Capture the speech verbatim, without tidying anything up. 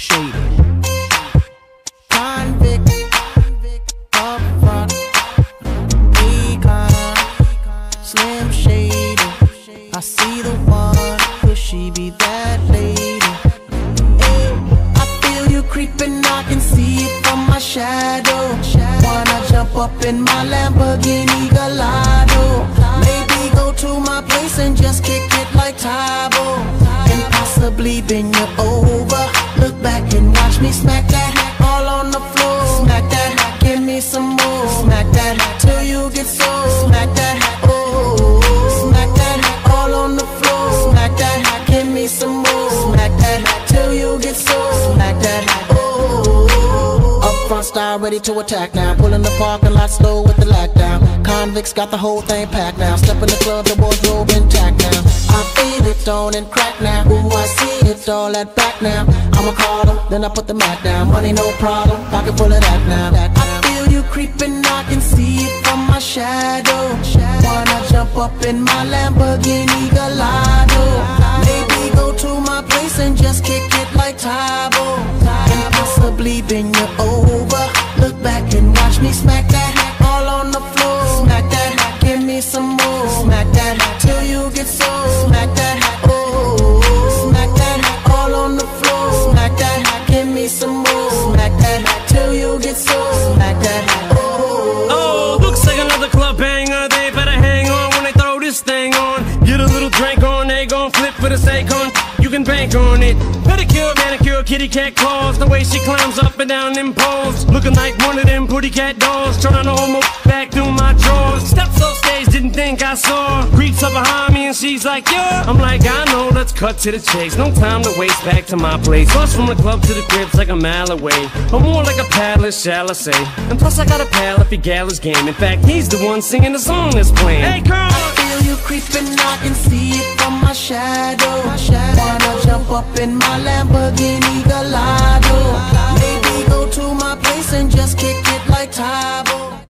Shady. Convict, up front, Econ, Slim Shady. I see the one, could she be that lady? Hey, I feel you creeping, I can see it from my shadow. Wanna jump up in my Lamborghini Gallardo? Maybe go to my place and just kick it like Tybo, and possibly bend you over. Look back and watch me smack that all on the floor. Smack that, give me some more. Smack that till you get so. Smack that, oh. Smack that all on the floor. Smack that, give me some more. Smack that till you get so. Smack that, oh. Up front style, ready to attack now. Pulling the parking lot slow with the lockdown. Convicts got the whole thing packed now. Step in the club, the wardrobe intact now. I feel it on and crack now. Ooh, I see it all at back now. I'ma call them, then I put the mat down. Money no problem, pocket full of that now. I feel you creeping, I can see it from my shadow. Wanna jump up in my Lamborghini Gallardo? Maybe go to my place and just kick it like Tybo, and possibly bend you over. Look back and watch me smack that all on the floor. Smack that, give me some more. Smack that till you get so. Smack that, oh. Smack that all on the floor. Smack that, give me some more. Smack that till you get so. Smack that, oh. Oh, looks like another club banger. They better hang on when they throw this thing on. Get a little drink on, they gon' flip for the sake on. You can bank on it. Pedicure, manicure, kitty cat claws. The way she climbs up and down them poles, looking like one of them pretty cat dolls. Trying to hold my back through my drawers. Steps off stage, didn't think I saw. Creeps up behind me and she's like, yeah. I'm like, I know, let's cut to the chase. No time to waste, back to my place. Bus from the club to the crib's like a mile away, or more like a palace, shall I say. And plus I got a pal if he gal his game. In fact, he's the one singing the song that's playing. Hey girl, I feel you creeping, I can see it from my shadow. Wanna jump up in my Lamborghini